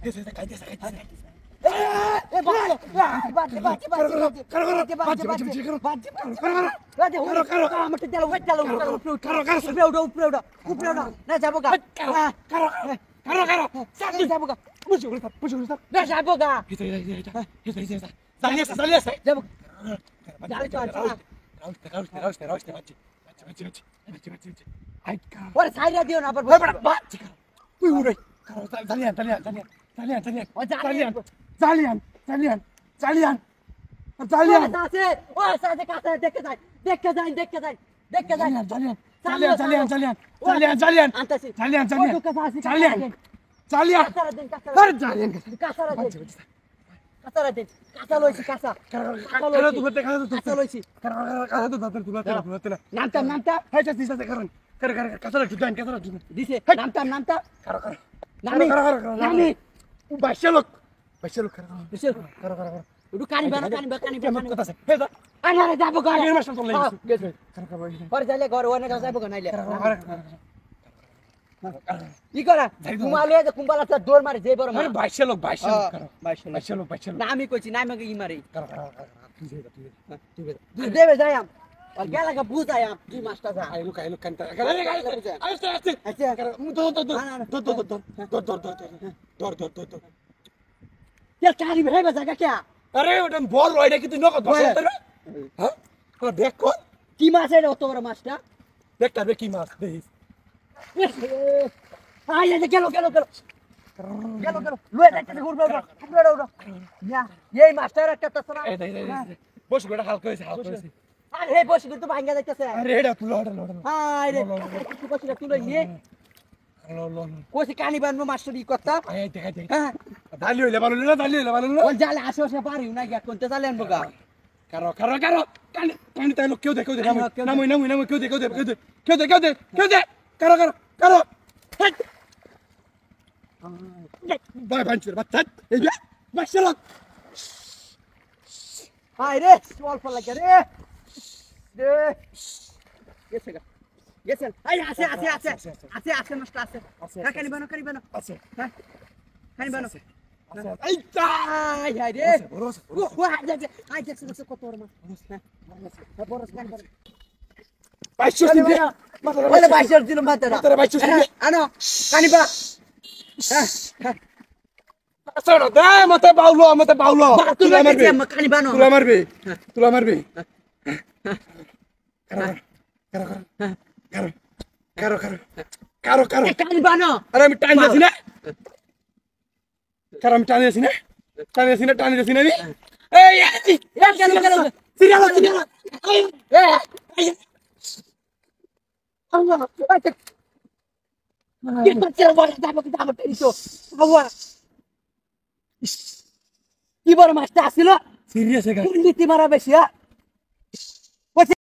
अरे ওটা বল ওইটা কি তুই নকত বসে রে হ্যাঁ ওরা দেখ কর কি মাছ এটা অত বড় মাছটা দেখটা বে কি মাছ দেখিস আই এই গেল লয়ে যাচ্ছে ঘুরবে ওটা না এই মাছটার একটা তছরা এই দে বস গোটা হালকা হইছে আরে বসে কিন্তু ভাঙা যাইতেছে আরে এটা তুলো আয় রে কিছু বসে তুলে নিয়ে কোসি কানি বানবো মাছটা ই করতা আয় দেখা হ্যাঁ দালি হইলে ভালো না ওই জালে আশেপাশে পারি না গিয়া কোনতে জালে আনবো গা কারো কানি তাই লোক কেউ দে নামই কেউ দে কারো বাই বাঞ্চুর বাচ্চা এই যে মাশাআল্লাহ আয় রে অল্প লাগে রে গেছেন আয় আছে নষ্ট আছে কানি বানো আছে হ্যাঁ কানি বানো এই তা আয় রে বরস আয় দেখছ কত বড় মাছ হ্যাঁ বড় কানি বানো 22 দিন বলে 22 দিন মাত্রা 22 দিন আনো কানি বা হ্যাঁ আসড় দে মতে বাউলো তুলা মারবে কানি বানো তুলা মারবে কারো কানি বানো আরে আমি টাইম দিছি না কারো আমি টানি দিছি না এই গেল serial Allah kita cerewet dapat itu bawa কি বড় মাছটা আসছিল সিরিয়াস কুন্ডিতি মারা বেশি